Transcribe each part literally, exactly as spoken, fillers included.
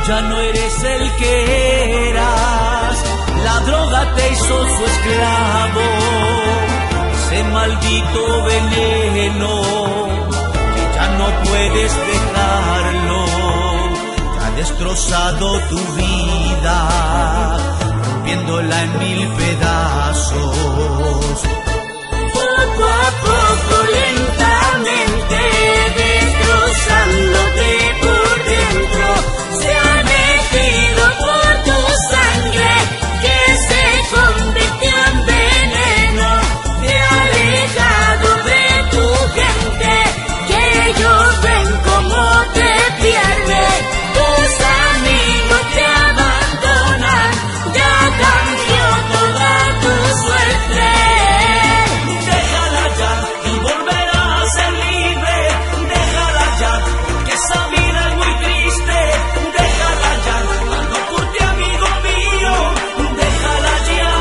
ya no eres el que eras, la droga te hizo su esclavo, ese maldito veneno que ya no puedes dejarlo, ya ha destrozado tu vida, rompiéndola en mil pedazos. Poco a poco, lentamente, destrozándote por dentro, se ha metido por tu sangre que se convirtió en veneno, te ha alejado de tu gente, que ellos ven cómo te pierdes, tus amigos te abandonan, ya cambió toda tu suerte. Déjala ya y volverás a ser libre, déjala ya, porque esa vida es muy triste, déjala ya, ando por ti amigo mío, déjala ya.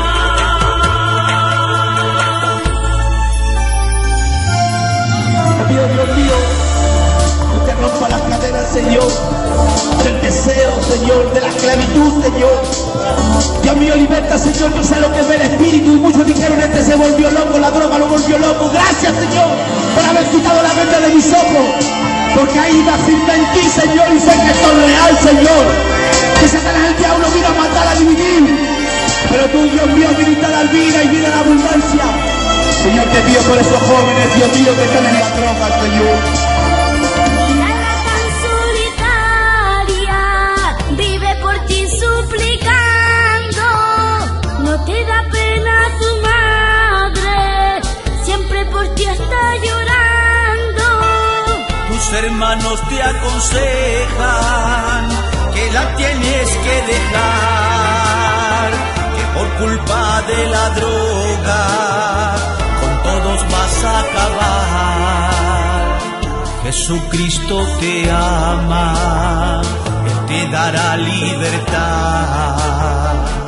Dios, Dios mío, usted rompa las cadenas, Señor, del deseo, Señor, de la esclavitud, Señor. Dios mío, liberta, Señor, yo sé lo que es el espíritu, y muchos dijeron, este se volvió loco, la droga lo volvió loco. Gracias, Señor, por haber quitado la venda de mis ojos, porque ahí va firme en ti, Señor, y sé que esto es real, Señor. Que Satanás, el diablo, vino a matar, a dividir, pero tú, Dios mío, viniste a dar vida y vida en abundancia. Señor, te pido por esos jóvenes, Dios mío, que están en la droga, Señor. La alma tan solitaria vive por ti suplicando, no te da pena tu madre, siempre por ti está llorando. Tus hermanos te aconsejan que la tienes que dejar, que por culpa de la droga con todos vas a acabar. Jesucristo te ama, Él te dará libertad.